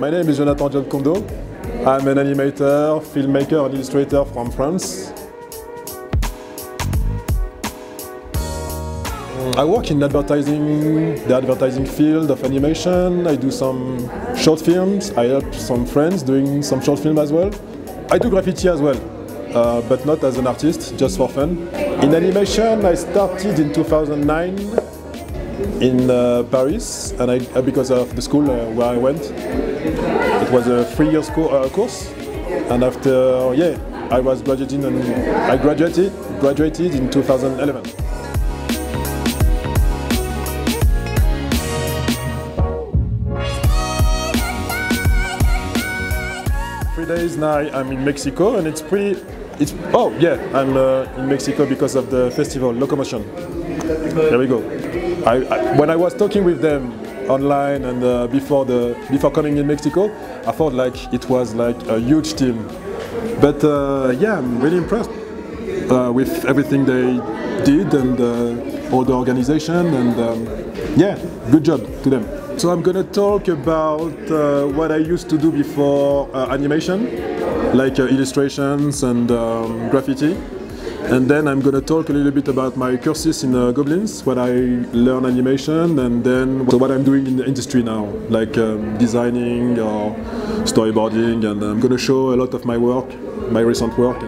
My name is Jonathan Diop-Kondo. I'm an animator, filmmaker and illustrator from France. I work in advertising, the advertising field of animation. I do some short films. I help some friends doing some short film as well. I do graffiti as well, but not as an artist, just for fun. In animation, I started in 2009 in Paris, and because of the school where I went. It was a 3-year course, and after, I was graduating, and I graduated in 2011. 3 days now I'm in Mexico, and I'm in Mexico because of the festival Locomotion. There we go. When I was talking with them online and before coming in Mexico, I felt like it was like a huge team. But I'm really impressed with everything they did and all the organization, and good job to them. So I'm gonna talk about what I used to do before animation, like illustrations and graffiti. And then I'm gonna talk a little bit about my courses in Gobelins, what I learn animation, and then what I'm doing in the industry now, like designing or storyboarding, and I'm gonna show a lot of my work, my recent work.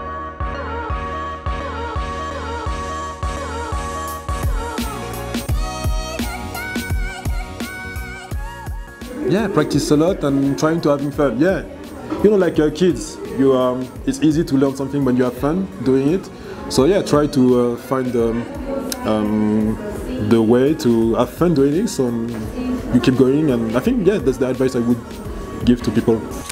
Practice a lot and trying to having fun. You know, like kids, it's easy to learn something when you have fun doing it. So try to find the way to have fun doing it, so you keep going. And I think that's the advice I would give to people.